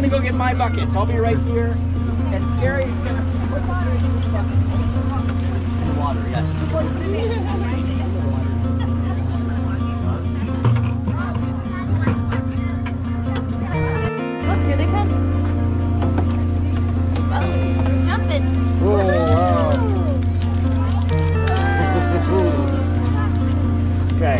gonna go get my buckets. I'll be right here. And Gary's gonna put in water, yes. Look, here they come. Oh, jumping. Oh, wow. Okay.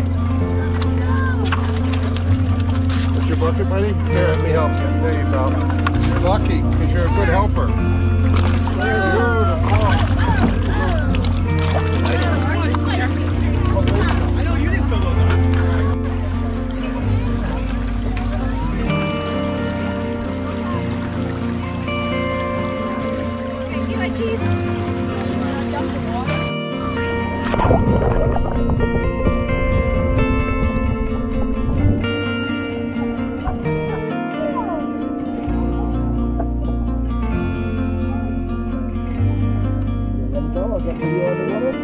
That's your bucket, buddy? Here, let me help you. There you go. You're lucky, because you're a good helper. Beautiful. I know you didn't fill those out. Thank you, my chief. Dump the water. I'll get you on the water.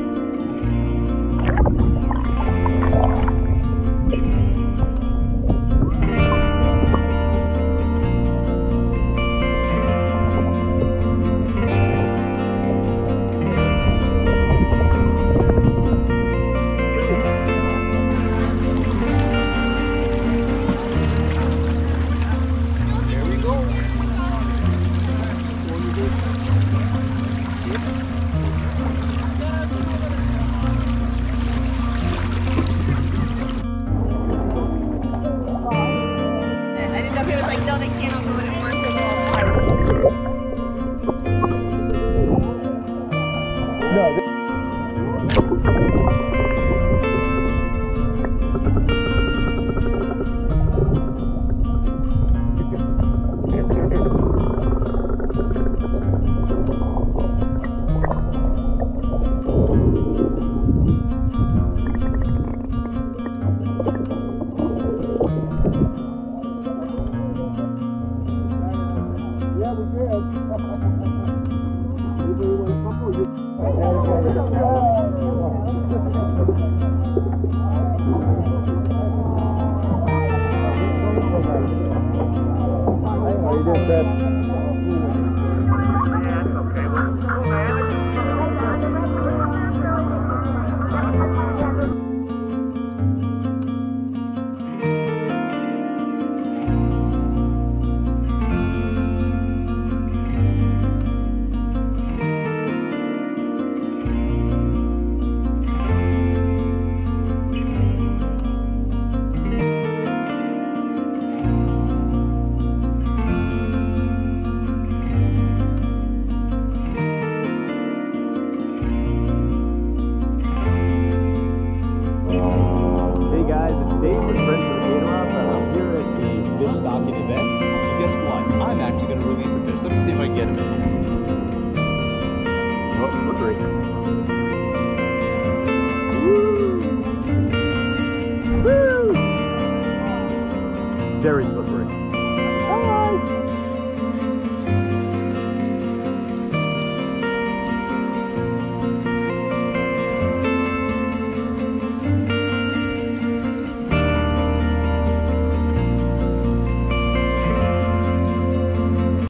There we go. I didn't know if he was like, no, they can't all go in at once. Yeah, we did. Very slippery. Hi.